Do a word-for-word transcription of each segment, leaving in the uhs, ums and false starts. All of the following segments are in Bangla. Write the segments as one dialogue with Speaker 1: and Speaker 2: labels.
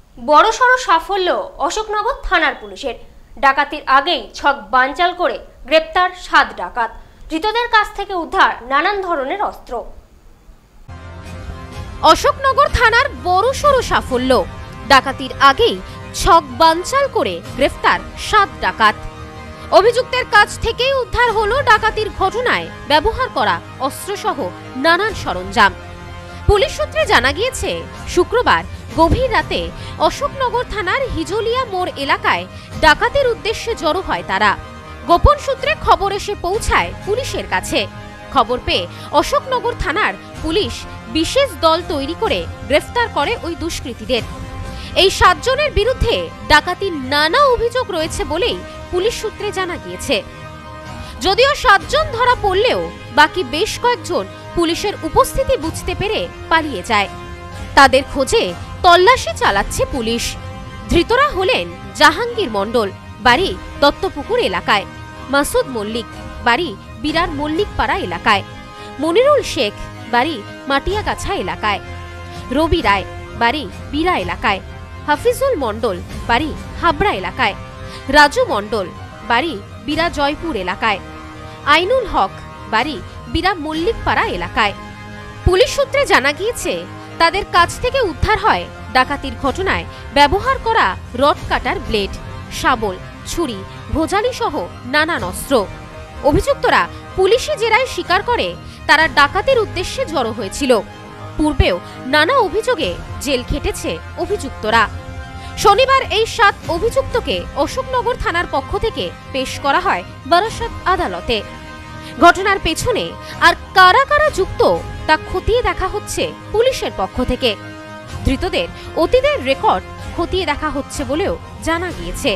Speaker 1: বড়সড় সাফল্য অশোকনগর থানার পুলিশের। ডাকাতির আগেই ছক বানচাল করে গ্রেপ্তার সাত ডাকাত। ধৃতদের কাছ থেকে উদ্ধার নানান ধরনের অস্ত্র।
Speaker 2: অশোকনগর থানার বড়সড় সাফল্য, ডাকাতির আগেই ছক বানচাল করে গ্রেফতার সাত ডাকাত। অভিযুক্তের কাছ থেকেই উদ্ধার হলো ডাকাতির ঘটনায় ব্যবহার করা অস্ত্রসহ নানান সরঞ্জাম। পুলিশ সূত্রে জানা গিয়েছে, শুক্রবার গভীর রাতে অশোকনগর থানার হিজলিয়া মোড় এলাকায় ডাকাতির উদ্দেশ্যে জড়ো হয় তারা। গোপন সূত্রে খবর এসে পৌঁছায় পুলিশের কাছে। খবর পেয়ে অশোকনগর থানার পুলিশ বিশেষ দল তৈরি করে গ্রেফতার করে ওই দুষ্কৃতীদের। এই সাতজনের বিরুদ্ধে ডাকাতির নানা অভিযোগ রয়েছে বলেই পুলিশ সূত্রে জানা গিয়েছে। যদিও সাতজন ধরা পড়লেও বাকি বেশ কয়েকজন পুলিশের উপস্থিতি বুঝতে পেরে পালিয়ে যায়। তাদের খোঁজে তল্লাশি চালাচ্ছে পুলিশ। ধৃতরা হলেন জাহাঙ্গীর মণ্ডল, বাড়ি দত্তপুকুর এলাকায়; মাসুদ মল্লিক, বাড়ি বিরার মল্লিকপাড়া এলাকায়; মনিরুল শেখ, বাড়ি মাটিয়াগাছা এলাকায়; রবি রায়, বাড়ি বিরা এলাকায়; হাফিজুল মণ্ডল, বাড়ি হাবড়া এলাকায়; রাজু মণ্ডল, বাড়ি বিরা জয়পুর এলাকায়; আইনুল হক, বাড়ি বিরা মল্লিকপাড়া এলাকায়। পুলিশ সূত্রে জানা গিয়েছে, তাদের কাছ থেকে উদ্ধার হয় ডাকাতির ঘটনায় ব্যবহার করা রড কাটার ব্লেড, শাবল, ছুরি, ভোজালি সহ নানান অস্ত্র। অভিযুক্তরা পুলিশি জেরায় স্বীকার করে তারা ডাকাতির উদ্দেশ্যে জড়ো হয়েছিল। পূর্বেও নানা অভিযোগে জেল খেটেছে অভিযুক্তরা। শনিবার এই সাত অভিযুক্তকে অশোকনগর থানার পক্ষ থেকে পেশ করা হয় বারাসাত আদালতে। ঘটনার পেছনে আর কারা কারা যুক্ত তা খতিয়ে দেখা হচ্ছে পুলিশের পক্ষ থেকে। ধৃতদের অতীতের রেকর্ড খতিয়ে দেখা হচ্ছে বলেও জানা গিয়েছে।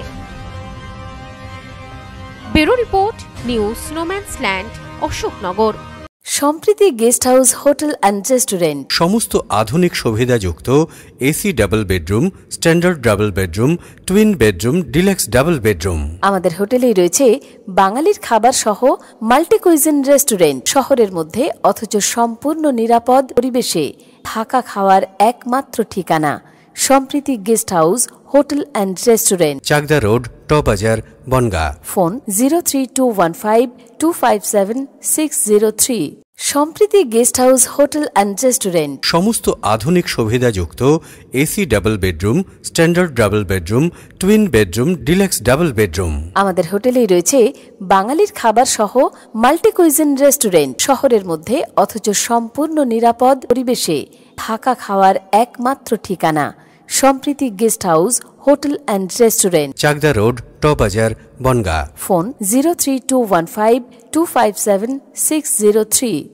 Speaker 2: Bureau report, news no man's land, Ashoknagar.
Speaker 3: Sampriti guest house hotel and restaurant.
Speaker 4: সমস্ত আধুনিক সুবিধাযুক্ত AC double bedroom, standard double bedroom, twin bedroom, deluxe double bedroom.
Speaker 3: আমাদের হোটেলেই রয়েছে বাঙালির খাবার সহ মাল্টি কুইজিন রেস্টুরেন্ট। শহরের মধ্যে অথচ সম্পূর্ণ নিরাপদ পরিবেশে থাকা খাওয়ার একমাত্র ঠিকানা Sampriti guest house hotel and restaurant,
Speaker 4: Chakdah road, টবাজার, Bongaon.
Speaker 3: Phone zero three two one five two five seven six zero three. Sampriti guest house hotel and restaurant.
Speaker 4: সমস্ত আধুনিক সুবিধাযুক্ত AC double bedroom, standard double bedroom, twin bedroom, deluxe double bedroom.
Speaker 3: আমাদের হোটেলেই রয়েছে বাঙালির খাবার সহ মাল্টি কুইজিন রেস্টুরেন্ট। শহরের মধ্যে অথচ সম্পূর্ণ নিরাপদ পরিবেশে থাকা খাওয়ার একমাত্র ঠিকানা Sampriti guest house hotel and restaurant,
Speaker 4: Chakdah road, টবাজার, Bongaon.
Speaker 3: Phone zero three two one five two five seven six zero three.